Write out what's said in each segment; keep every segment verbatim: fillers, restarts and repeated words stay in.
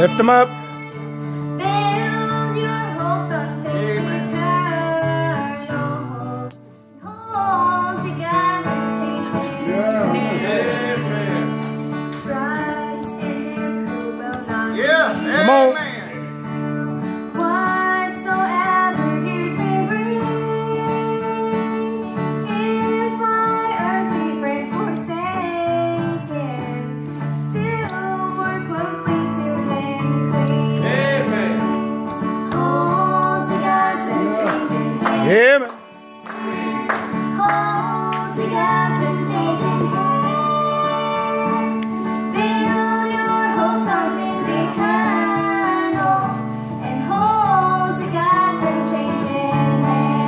Lift them up. Build your hopes on things eternal. Hold together, changing ways. Trust in Him who will not leave. Come on. Whatsoever years may bring, if my earthly friends forsaken, still more closely to Him cling. Hold to God's unchanging hand. Yeah, man. Hold to God's unchanging hand. Build your hopes on things eternal, and hold to God's unchanging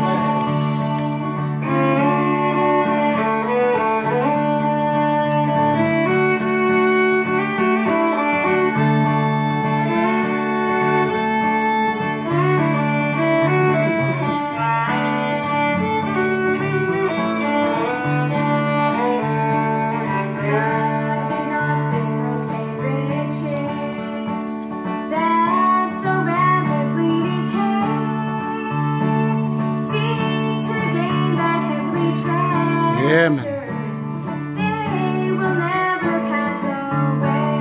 Yeah, man. They will never pass away.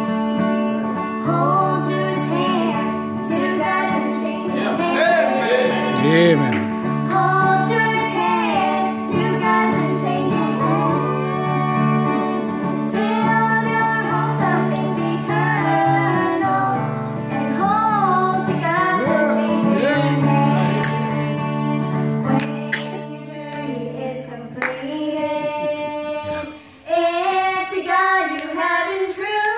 Hold to His hand, to God's unchanging hand. Yeah, man. Hold to His hand, to God's unchanging hand. Build your hopes on things eternal, and hold to God's unchanging hand. When your journey is completed, if to God you have been true,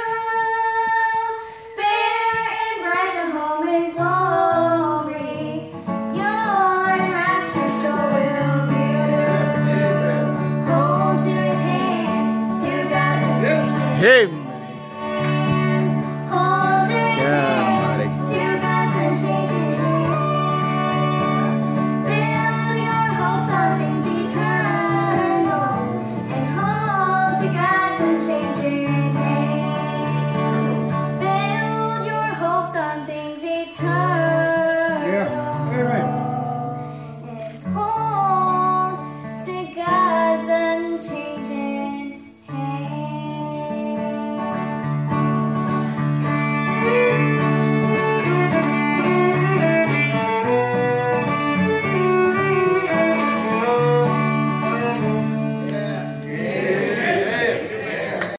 fair and bright the home in glory, your enraptured soul will view. Hold to His hand, to God's unchanging hand. Hey.